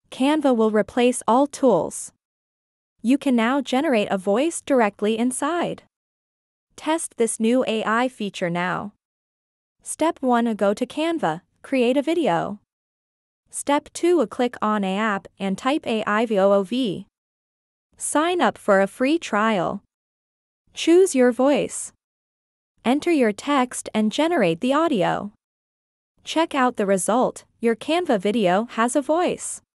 Canva will replace all tools. You can now generate a voice directly inside. Test this new AI feature now. Step 1. Go to Canva, create a video. Step 2. Click on a app and type AiVOOV. Sign up for a free trial. Choose your voice. Enter your text and generate the audio. Check out the result. Your Canva video has a voice.